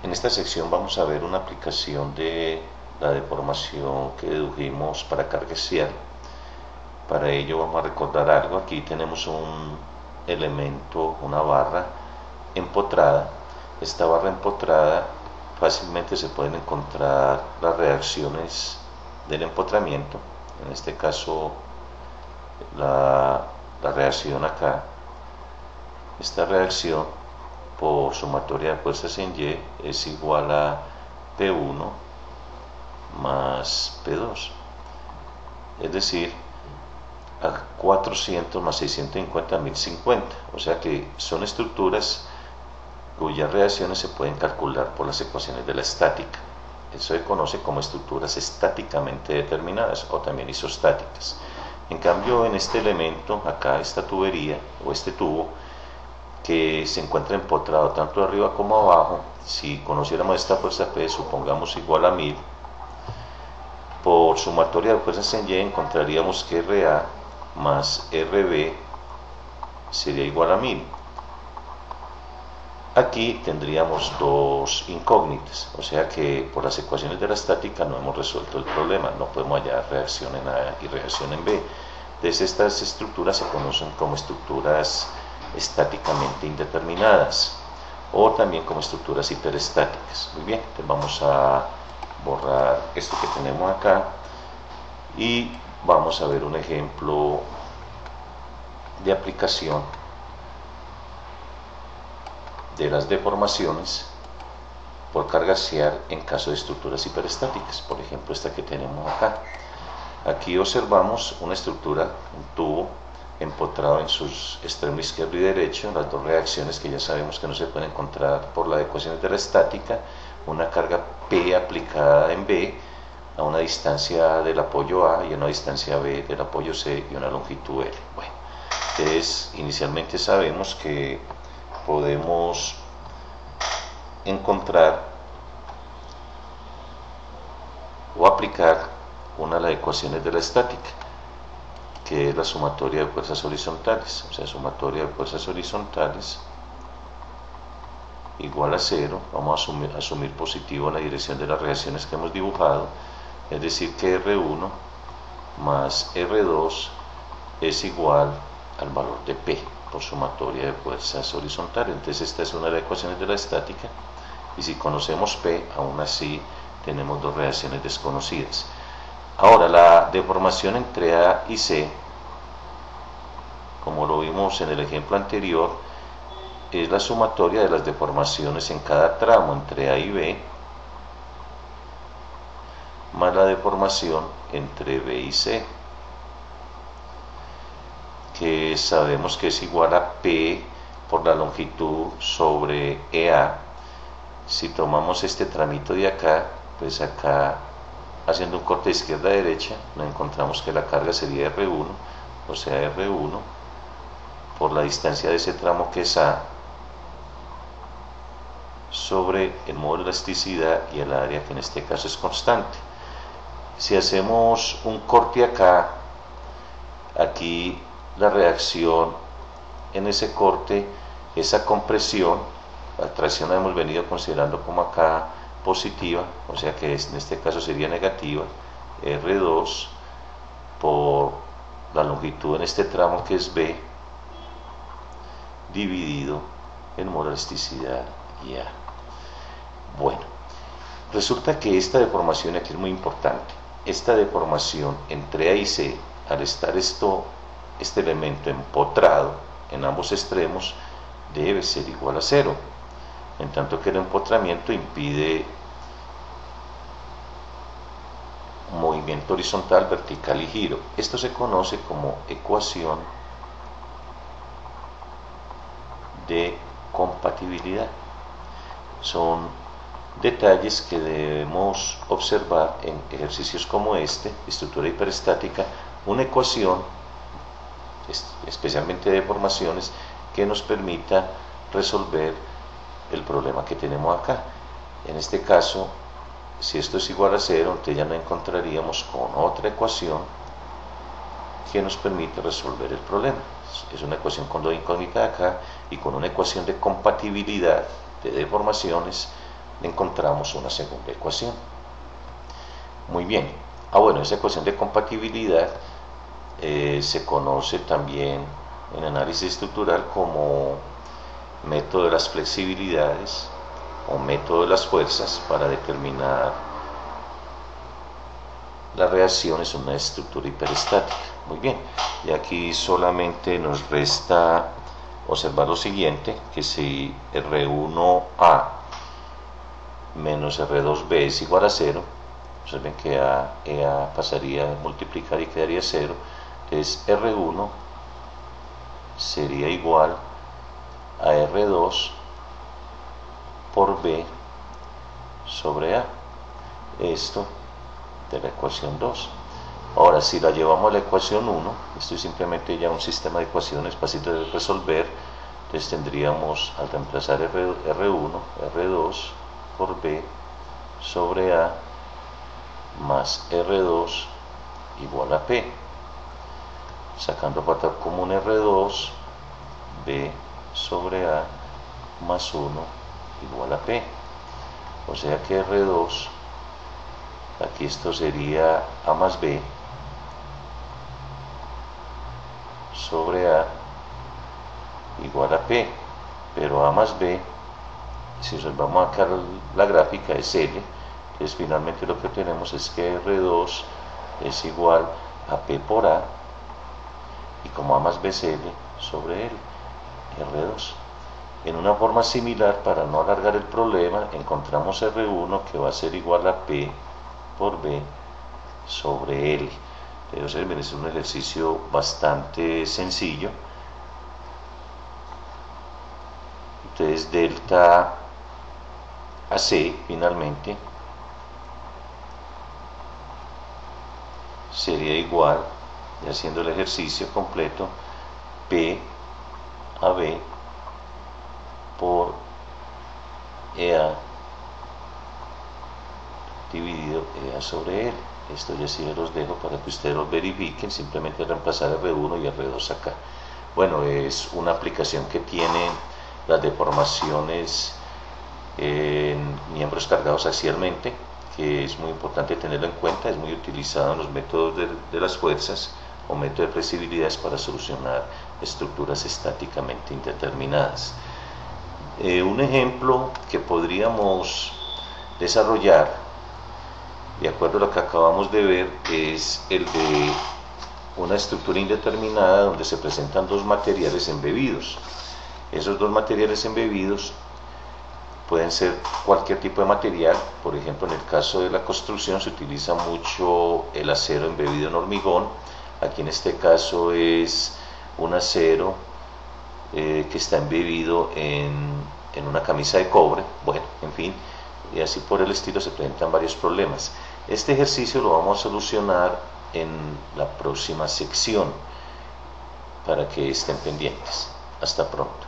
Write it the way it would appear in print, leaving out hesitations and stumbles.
En esta sección vamos a ver una aplicación de la deformación que dedujimos para carga axial. Para ello vamos a recordar algo. Aquí tenemos un elemento, una barra empotrada. Esta barra empotrada fácilmente se pueden encontrar las reacciones del empotramiento. En este caso la reacción acá. Esta reacción por sumatoria de fuerzas en Y es igual a P1 más P2, es decir, a 400 más 650, 1050. O sea que son estructuras cuyas reacciones se pueden calcular por las ecuaciones de la estática. Eso se conoce como estructuras estáticamente determinadas o también isostáticas. En cambio, en este elemento, acá esta tubería o este tubo, que se encuentra empotrado tanto arriba como abajo, si conociéramos esta fuerza P, supongamos igual a 1000, por sumatoria de fuerzas en Y encontraríamos que RA más RB sería igual a 1000. Aquí tendríamos dos incógnitas, o sea que por las ecuaciones de la estática no hemos resuelto el problema, no podemos hallar reacción en A y reacción en B. Entonces estas estructuras se conocen como estructuras estáticamente indeterminadas o también como estructuras hiperestáticas. Muy bien, entonces vamos a borrar esto que tenemos acá y vamos a ver un ejemplo de aplicación de las deformaciones por carga axial en caso de estructuras hiperestáticas, por ejemplo esta que tenemos acá. Aquí observamos una estructura, un tubo empotrado en sus extremos izquierdo y derecho, las dos reacciones que ya sabemos que no se pueden encontrar por las ecuaciones de la estática, una carga P aplicada en B a una distancia del apoyo A y a una distancia B del apoyo C y una longitud L. Bueno, entonces inicialmente sabemos que podemos encontrar o aplicar una de las ecuaciones de la estática, que es la sumatoria de fuerzas horizontales, o sea, sumatoria de fuerzas horizontales igual a 0, vamos a asumir positivo la dirección de las reacciones que hemos dibujado, es decir que R1 más R2 es igual al valor de P por sumatoria de fuerzas horizontales. Entonces esta es una de las ecuaciones de la estática y si conocemos P, aún así tenemos dos reacciones desconocidas. Ahora, la deformación entre A y C, como lo vimos en el ejemplo anterior, es la sumatoria de las deformaciones en cada tramo entre A y B, más la deformación entre B y C, que sabemos que es igual a P por la longitud sobre EA. Si tomamos este tramito de acá, pues acá, haciendo un corte de izquierda a derecha, nos encontramos que la carga sería R1, o sea R1 por la distancia de ese tramo que es A sobre el módulo de elasticidad y el área, que en este caso es constante. Si hacemos un corte acá, aquí la reacción en ese corte, esa compresión, la tracción la hemos venido considerando como acá positiva, o sea que en este caso sería negativa, R2 por la longitud en este tramo que es B, dividido en módulo de elasticidad y A. Bueno, resulta que esta deformación aquí es muy importante. Esta deformación entre A y C, al estar este elemento empotrado en ambos extremos, debe ser igual a 0, en tanto que el empotramiento impide un movimiento horizontal, vertical y giro. Esto se conoce como ecuación de compatibilidad. Son detalles que debemos observar en ejercicios como este, estructura hiperestática, una ecuación, especialmente de deformaciones, que nos permita resolver el problema que tenemos acá. En este caso, si esto es igual a 0, entonces ya nos encontraríamos con otra ecuación que nos permite resolver el problema. Es una ecuación con dos incógnitas acá y con una ecuación de compatibilidad de deformaciones encontramos una segunda ecuación. Muy bien. Bueno, esa ecuación de compatibilidad se conoce también en análisis estructural como método de las flexibilidades o método de las fuerzas para determinar las reacciones en una estructura hiperestática. Muy bien, y aquí solamente nos resta observar lo siguiente, que si R1A menos R2B es igual a 0, observen que EA pasaría a multiplicar y quedaría 0, entonces R1 sería igual a R2 por B sobre A, esto de la ecuación 2. Ahora, si la llevamos a la ecuación 1, esto es simplemente ya un sistema de ecuaciones fácil de resolver, entonces tendríamos, al reemplazar R1, R2 por B sobre A más R2 igual a P, sacando factor común R2, B sobre A más 1 igual a P, o sea que R2, aquí esto sería A más B sobre A igual a P, pero A más B, si observamos acá la gráfica, es L, entonces finalmente lo que tenemos es que R2 es igual a P por A, y como A más B es L sobre L, R2. En una forma similar, para no alargar el problema, encontramos R1 que va a ser igual a P por B sobre L. Entonces es un ejercicio bastante sencillo. Entonces delta AC finalmente sería igual, y haciendo el ejercicio completo, P a B por EA dividido EA sobre L. Esto ya sí los dejo para que ustedes lo verifiquen, simplemente reemplazar R1 y R2 acá. Bueno, es una aplicación que tiene las deformaciones en miembros cargados axialmente, que es muy importante tenerlo en cuenta, es muy utilizado en los métodos de las fuerzas o métodos de flexibilidades para solucionar estructuras estáticamente indeterminadas. Un ejemplo que podríamos desarrollar, de acuerdo a lo que acabamos de ver, es el de una estructura indeterminada donde se presentan dos materiales embebidos. Esos dos materiales embebidos pueden ser cualquier tipo de material. Por ejemplo, en el caso de la construcción se utiliza mucho el acero embebido en hormigón. Aquí en este caso es un acero que está embebido en una camisa de cobre. Bueno, en fin, y así por el estilo se presentan varios problemas. Este ejercicio lo vamos a solucionar en la próxima sección para que estén pendientes. Hasta pronto.